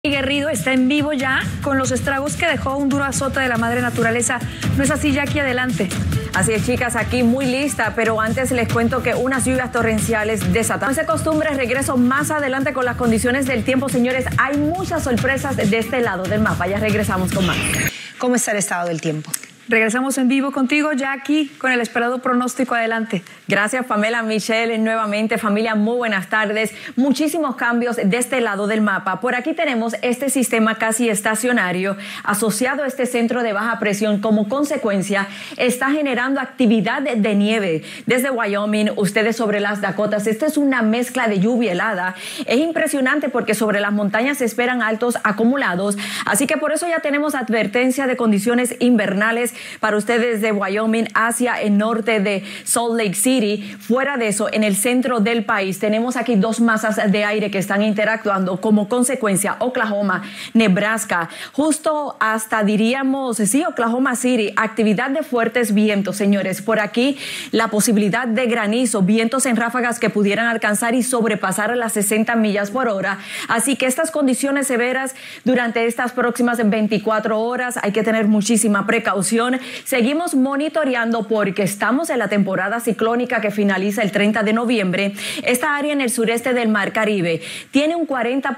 Guerrido está en vivo ya con los estragos que dejó un duro azote de la madre naturaleza. ¿No es así, Jackie? Adelante. Así es, chicas, aquí muy lista, pero antes les cuento que unas lluvias torrenciales desataron. No se costumbre, regreso más adelante con las condiciones del tiempo, señores. Hay muchas sorpresas de este lado del mapa. Ya regresamos con más. ¿Cómo está el estado del tiempo? Regresamos en vivo contigo, Jackie, con el esperado pronóstico. Adelante. Gracias, Pamela. Michelle, nuevamente, familia, muy buenas tardes. Muchísimos cambios de este lado del mapa. Por aquí tenemos este sistema casi estacionario asociado a este centro de baja presión. Como consecuencia, está generando actividad de nieve desde Wyoming, ustedes sobre las Dakotas. Esta es una mezcla de lluvia helada. Es impresionante porque sobre las montañas se esperan altos acumulados. Así que por eso ya tenemos advertencia de condiciones invernales para ustedes de Wyoming hacia el norte de Salt Lake City. Fuera de eso, en el centro del país tenemos aquí dos masas de aire que están interactuando. Como consecuencia, Oklahoma, Nebraska, justo hasta diríamos, sí, Oklahoma City, actividad de fuertes vientos, señores. Por aquí la posibilidad de granizo, vientos en ráfagas que pudieran alcanzar y sobrepasar las 60 millas por hora. Así que estas condiciones severas durante estas próximas 24 horas hay que tener muchísima precaución. Seguimos monitoreando porque estamos en la temporada ciclónica que finaliza el 30 de noviembre. Esta área en el sureste del Mar Caribe tiene un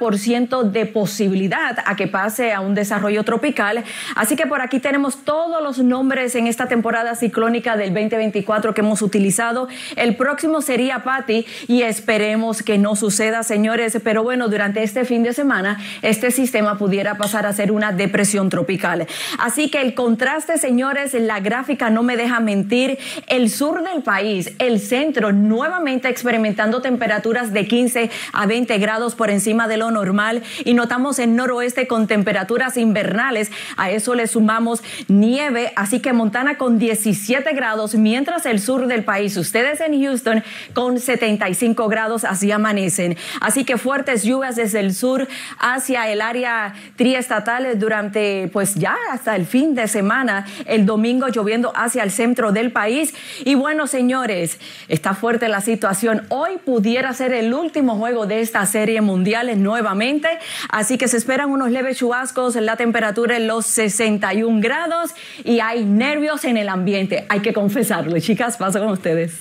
40% de posibilidad a que pase a un desarrollo tropical. Así que por aquí tenemos todos los nombres en esta temporada ciclónica del 2024 que hemos utilizado. El próximo sería Patty y esperemos que no suceda, señores. Pero bueno, durante este fin de semana este sistema pudiera pasar a ser una depresión tropical. Así que el contraste, señores, la gráfica no me deja mentir. El sur del país, el centro, nuevamente experimentando temperaturas de 15 a 20 grados por encima de lo normal, y notamos el noroeste con temperaturas invernales. A eso le sumamos nieve, así que Montana con 17 grados, mientras el sur del país, ustedes en Houston, con 75 grados, así amanecen. Así que fuertes lluvias desde el sur hacia el área triestatal durante, pues ya hasta el fin de semana. El domingo lloviendo hacia el centro del país. Y bueno, señores, está fuerte la situación. Hoy pudiera ser el último juego de esta serie mundial nuevamente. Así que se esperan unos leves chubascos, la temperatura en los 61 grados y hay nervios en el ambiente. Hay que confesarlo. Chicas, paso con ustedes.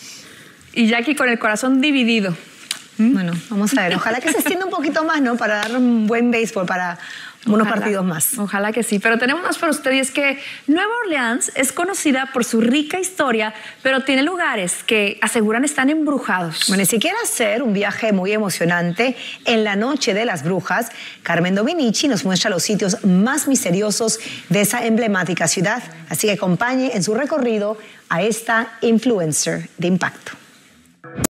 Y Jackie con el corazón dividido. Bueno, vamos a ver. Ojalá que se extienda un poquito más, ¿no? Para dar un buen béisbol, para unos partidos más. Ojalá que sí, pero tenemos más para usted, y es que Nueva Orleans es conocida por su rica historia, pero tiene lugares que aseguran están embrujados. Bueno, y si quiere hacer un viaje muy emocionante en la noche de las brujas, Carmen Dominici nos muestra los sitios más misteriosos de esa emblemática ciudad. Así que acompañe en su recorrido a esta influencer de impacto.